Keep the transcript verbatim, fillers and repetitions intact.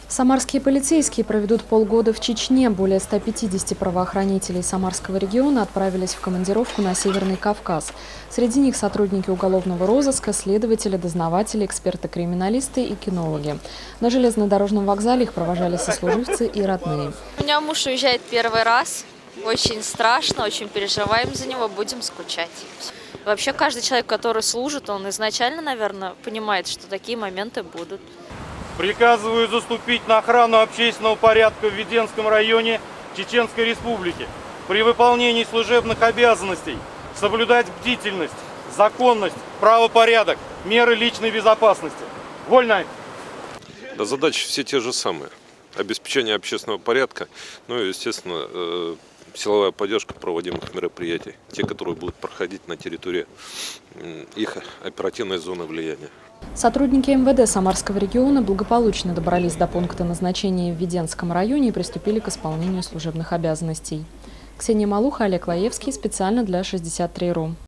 Самарские полицейские проведут полгода в Чечне. Более ста пятидесяти правоохранителей Самарского региона отправились в командировку на Северный Кавказ. Среди них сотрудники уголовного розыска, следователи, дознаватели, эксперты-криминалисты и кинологи. На железнодорожном вокзале их провожали сослуживцы и родные. У меня муж уезжает первый раз. Очень страшно, очень переживаем за него, будем скучать. Вообще каждый человек, который служит, он изначально, наверное, понимает, что такие моменты будут. Приказываю заступить на охрану общественного порядка в Веденском районе Чеченской Республики. При выполнении служебных обязанностей соблюдать бдительность, законность, правопорядок, меры личной безопасности. Вольно! Да, задачи все те же самые. Обеспечение общественного порядка, ну и, естественно, силовая поддержка проводимых мероприятий. Те, которые будут проходить на территории их оперативной зоны влияния. Сотрудники эм вэ дэ Самарского региона благополучно добрались до пункта назначения в Веденском районе и приступили к исполнению служебных обязанностей. Ксения Малуха, Олег Лаевский, специально для шестьдесят три точка ру.